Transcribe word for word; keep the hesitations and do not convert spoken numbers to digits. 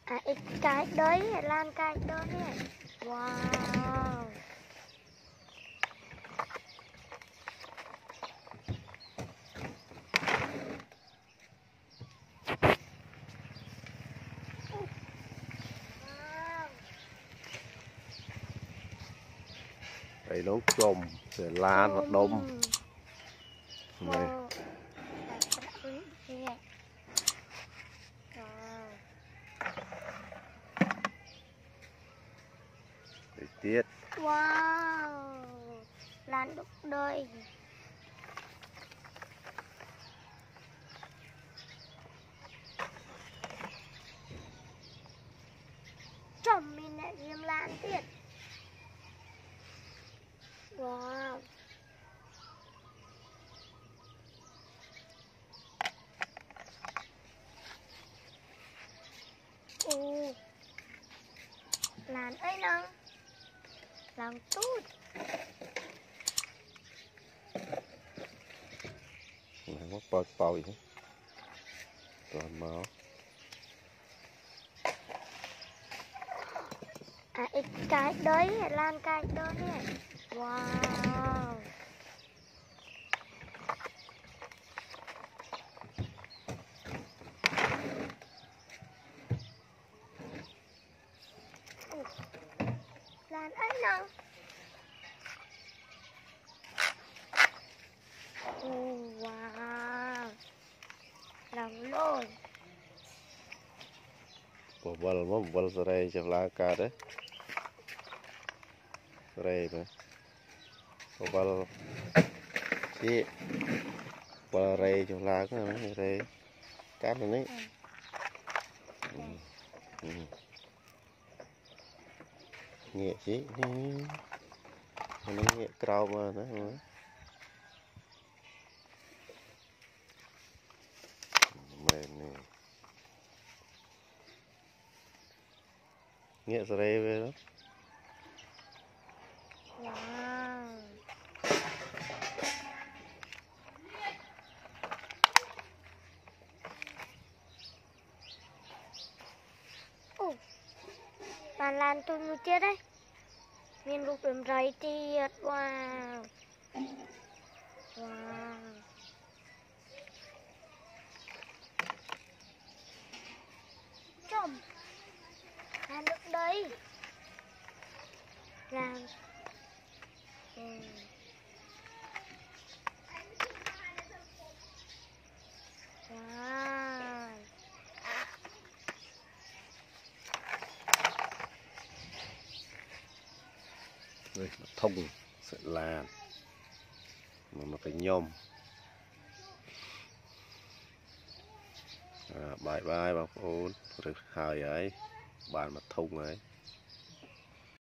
À, ít cái đấy, lan cái đó nè. Wow. Đây nó chôm, sẽ lan hoặc đông. Này. Để tiết. Wow. Lan đúc đôi. Chồng mình lại riêng lan tiết. Wow. Ồ. Lan ấy nâng. Lan tốt. Này nó bò bò gì thế? Toàn máu. À, ít cái đấy, lan cái đó nè. Wow. Lan ấy nè. Wow. Lòng lôi. Bò bò mà bò sợi cho lá cà đấy. Sợi mà. Bò bò chị bò sợi cho lá cái này sợi cát này đấy. Ừ. Ừ. Nghệ chứ nó nghệ cao mà đó mà mềm này nghệ sợi về đó. Wow. Ồ. Bạn lan tôi một chết đấy. Miền rục đầm rầy tiệt. Wow. Wow. Chồng. Lan được đây. Lan. Ừ. Wow. Đây nó thông sẽ là mà nó phải nhôm. À, bye bye bà ôn rồi hai ấy bàn mà thông ấy.